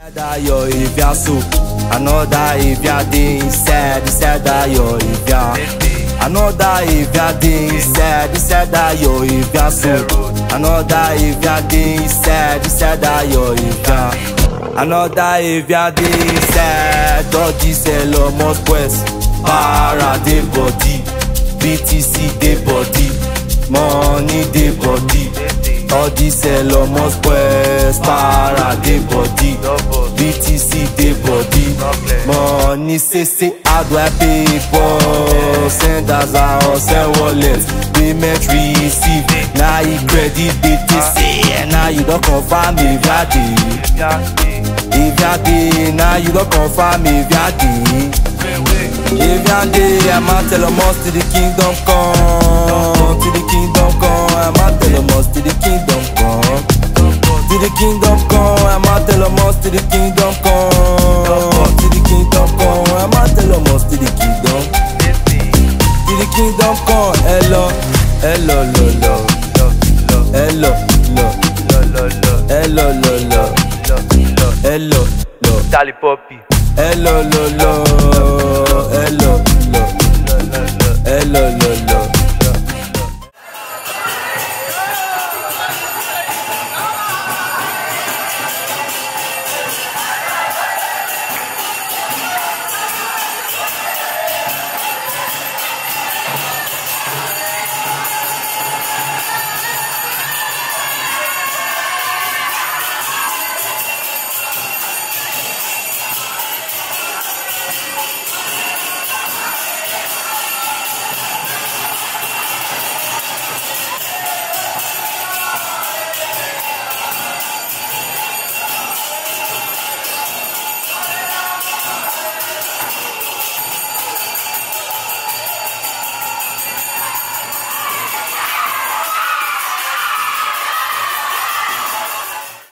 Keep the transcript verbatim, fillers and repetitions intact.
Dayo Ivia so another Ivia dey inside, inside Dayo Ivia. Another Ivia dey inside, inside Dayo Ivia so another Ivia dey inside, inside Dayo Ivia. Another Ivia dey inside, all this Elon West para dey body, B T C dey body, money dey body. All this Elon West para dey body, B T C dey body, money say say how do I pay for? Send as I or send wallet, payment receive. Now you credit B T C, and now you don't confirm if ya dey. If ya dey, now you don't confirm if ya dey. If ya dey, I'ma tell them us to the kingdom come, to the kingdom come. I'ma tell them us to the kingdom come, to the kingdom come. I'ma tell them us to the kingdom come, to the kingdom come. I'ma tell them us to the kingdom, to the kingdom come. Hello, hello, lo, lo, hello, lo, hello, lo, lo, hello, lo. Charlie Poppy. Hello, lo, lo.